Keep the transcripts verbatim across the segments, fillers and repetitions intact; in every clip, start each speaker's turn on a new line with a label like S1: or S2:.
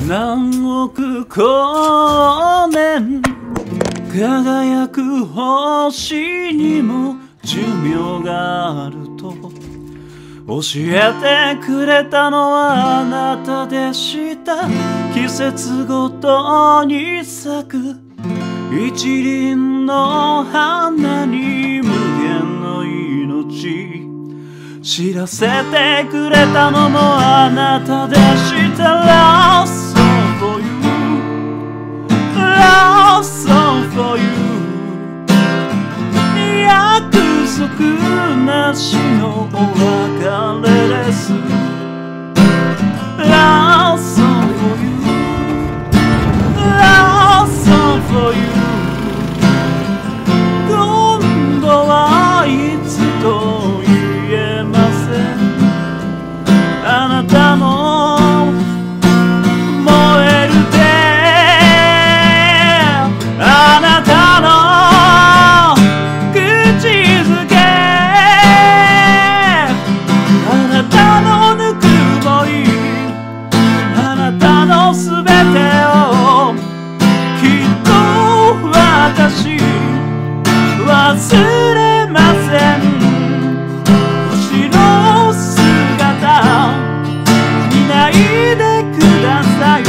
S1: 何億光年輝く星にも寿命があると教えてくれたのはあなたでした。季節ごとに咲く一輪の花に無限の命知らせてくれたのもあなたでした。 Love song for you Love song for you 約束なしのお別れです。 Love song for you Love song for you 今度はいつと言えません。あなたの燃える手あなたの口づけあなたのぬくもりあなたのすべてをきっと私忘れません。星の姿見ないでください。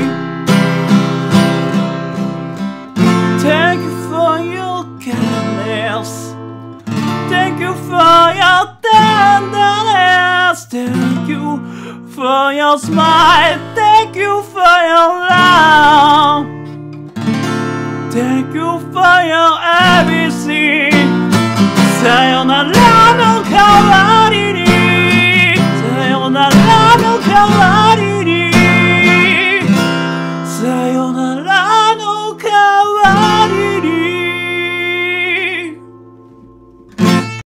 S1: Thank you for your kindness Thank you for your tenderness Thank you for your smile Thank you for your love Thank you for your everything さよならの代